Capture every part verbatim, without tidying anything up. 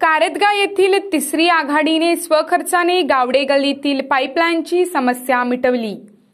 कारदगा येथील तिसरी आघाडीने स्वखर्चाने गावडे गल्लीतील पाईपलाईनची समस्या मिटवली।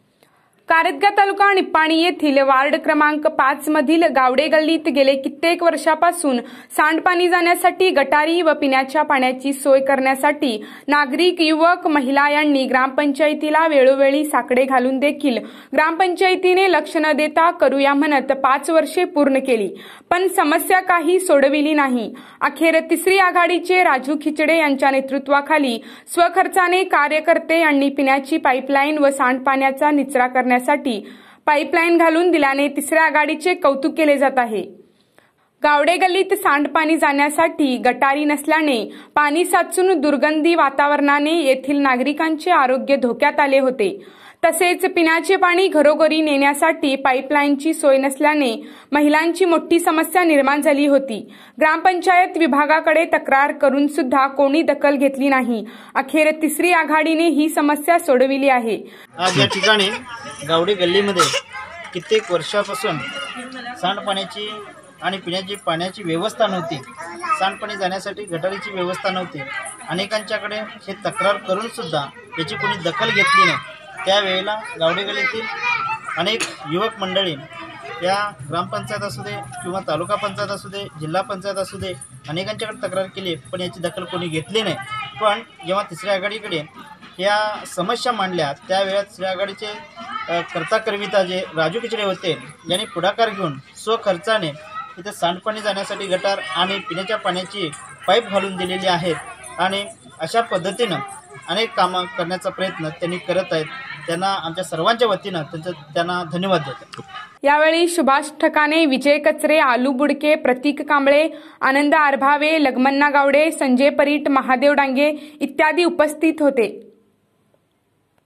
कारदगा तालुका निप्पाणी येथील वार्ड क्रमांक पाच मधील गावडे गल्लीत गेले कित्येक वर्षापासून सांडपाणी जाण्यासाठी गटारी व पिण्याच्या पाण्याची सोय करण्यासाठी नागरिक, युवक, महिला यांनी ग्रामपंचायतीला वेळोवेळी साकडे घालून देखील ग्रामपंचायतीने लक्ष न देता करूया म्हणत पाच वर्षे पूर्ण केली, पण समस्या काही सोडविली नाही। अखेर तिसरी आघाडीचे राजू खिचडे यांच्या नेतृत्वाखाली स्वखर्चाने कार्यकर्ते यांनी पिण्याची पाईपलाईन व सांडपाण्याचा निचरा करण्यासाठी पाईपलाईन घालून दिल्याने तिसऱ्या आघाडीचे कौतुक केले जात आहे। गावडे गल्लीत सांडपाणी जाण्यासाठी गटारी नसल्याने पाणी साचून दुर्गंधी वातावरणाने येथील नागरिकांचे आरोग्य धोक्यात आले होते। तसेच पिण्याचे पाणी घरोघरी नेण्यासाठी पाईपलाईनची सोय नसल्याने महिलांची मोठी समस्या निर्माण झाली होती। ग्रामपंचायत विभागाकडे तक्रार करून सुद्धा कोणी दखल घेतली नाही। अखेर तिसरी आघाडीने ही समस्या सोडविली आहे। आज या ठिकाणी गावडे गल्लीमध्ये कित्येक वर्षापासून सांडपाण्याची आणि पिण्याची पाण्याची व्यवस्था नव्हती। सांडपाणी जाण्यासाठी गटारीची व्यवस्था नव्हती। अनेकांच्याकडे हे तक्रार करून सुद्धा याची कोणी दखल घेतली नाही। त्यावेळेला गावडे गल्लीतील अनेक युवक मंडळी या ग्रामपंचायत असू दे किंवा तालुका पंचायत असू दे, जिल्हा पंचायत असू दे, अनेकांच्याकडे तक्रार केली, पण याची दखल कोणी घेतली नाही। पण जेव्हा तिसऱ्या आघाडीकडे या समस्या मांडल्या त्यावेळेला तिसऱ्या आघाडीचे कर्ता करविता जे राजू खिचडे होते यांनी पुढाकार घेऊन स्वखर्चाने इथे सांडपाणी जाण्यासाठी गटार आणि पिण्याच्या पाण्याची पाईप घालून दिलेली आहेत आणि अशा पद्धतीनं अनेक कामं करण्याचा प्रयत्न त्यांनी करत आहेत। त्यांना आमच्या सर्वांच्या वतीनं त्यांचं त्यांना धन्यवाद देतो। यावेळी सुभाष ठकाणे, विजय कचरे, आलू बुडके, प्रतीक कांबळे, आनंद आरभावे, लग्मन्ना गावडे, संजय परीट, महादेव डांगे इत्यादी उपस्थित होते।